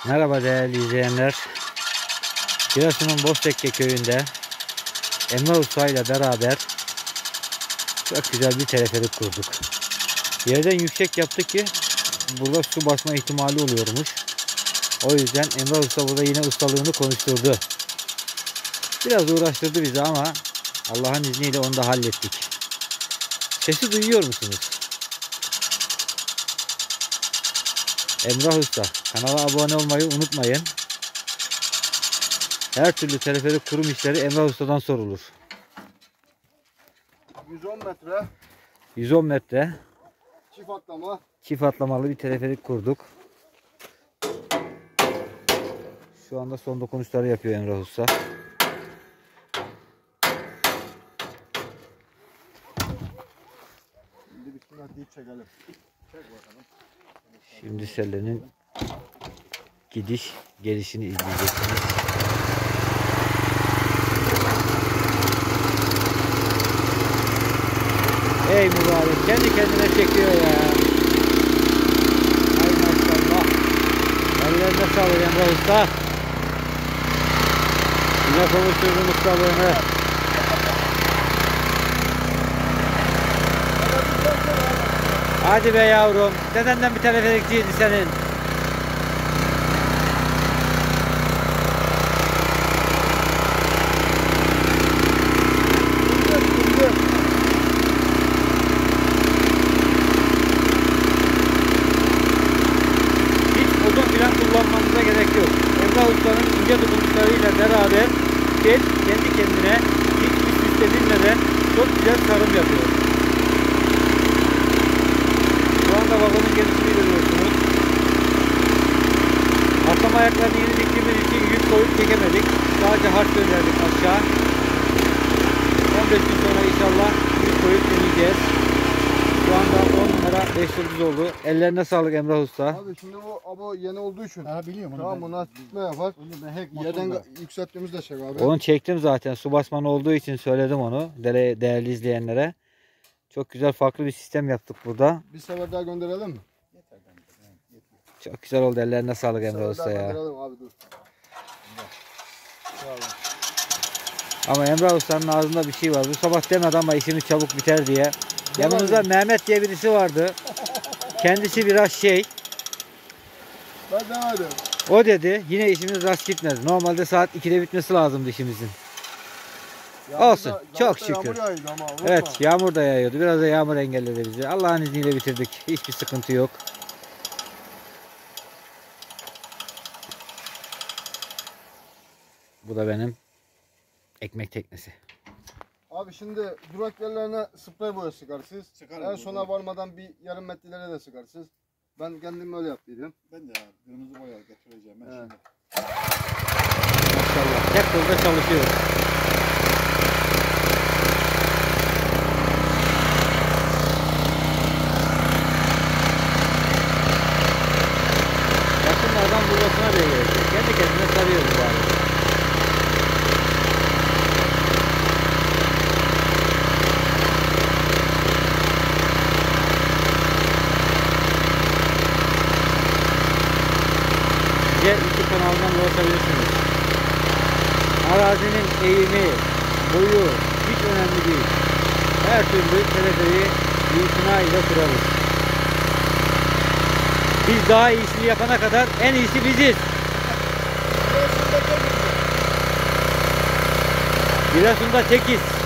Merhaba değerli izleyenler. Giresun'un Boztekke köyünde Emrah Usta ile beraber çok güzel bir teleferik kurduk. Yerden yüksek yaptık ki burada su basma ihtimali oluyormuş. O yüzden Emrah Usta burada yine ustalığını konuşturdu. Biraz uğraştırdı bizi ama Allah'ın izniyle onu da hallettik. Sesi duyuyor musunuz? Emrah Usta, kanala abone olmayı unutmayın. Her türlü teleferik kurum işleri Emrah Usta'dan sorulur. 110 metre 110 metre çift atlama. çift atlamalı bir teleferik kurduk. Şu anda son dokunuşları yapıyor Emrah Usta. Şimdi bismillah deyip çekelim. Çek bakalım. Şimdi sellenin gidiş gelişini izleyeceksiniz. Ey mübarek, kendi kendine çekiyor ya. Ay maşallah. Ellerine sağlık Emrah Usta. Yine konuşturdum ustalığını. Hadi be yavrum. Dedenden bir teleferikçiydi senin. Hiç odun filan kullanmanıza gerek yok. Emrah Usta'nın ince dokunuşlarıyla beraber kendi kendine hiçbir süs edilmeden çok güzel sarım yapıyor. Şu anda vagonun gelişini görüyorsunuz. Atlama ayaklarını yeni diktiğimiz için yük koyup çekemedik. Sadece harç gönderdik aşağı. 15 gün sonra inşallah yük koyup deneyeceğiz. Şu anda 10 numara 5 yıldız oldu. Ellerine sağlık Emrah Usta. Abi şimdi bu abo yeni olduğu için. Ha biliyorum onu. Tamam buna tutma yapar. Onu ben hek Yerden yükselttiğimizde çek abi. Onu çektim zaten. Su basmanı olduğu için söyledim onu değerli izleyenlere. Çok güzel farklı bir sistem yaptık burada. Bir sefer daha gönderelim mi? Çok güzel oldu. Ellerine sağlık Bir Emrah sefer Usta daha ya. gönderelim abi dur. Ama Emrah Usta'nın ağzında bir şey var. Bu sabah demedi ama işimiz çabuk biter diye. Yanımızda Mehmet diye birisi vardı. Kendisi biraz şey. Ben demedim. O dedi yine işimiz rast gitmez. Normalde saat 2'de bitmesi lazımdı işimizin. Olsun, çok şükür. Yağmur yağıyordu ama. Unutma. Evet, yağmur da yağıyordu. Biraz da yağmur engelledi bizi. Allah'ın izniyle bitirdik. Hiçbir sıkıntı yok. Bu da benim ekmek teknesi. Abi şimdi durak yerlerine sprey boya sıkarsınız. Sıkarım En sona varmadan bir yarım metrelere de sıkarsınız. Ben kendim öyle yaptıydım. Ben de kırmızı boya getireceğim ben Evet. şimdi. Maşallah. Hep burada çalışıyoruz. Yakınlardan burasına bile gerek yok. Kendi kendine sarıyoruz bari. Bize YouTube kanalından ulaşabilirsiniz. Arazinin eğimi, boyu hiç önemli değil. Her türlü teleferiği itina ile kurarız. Biz daha iyisini yapana kadar en iyisi biziz. Giresun'da tekiz.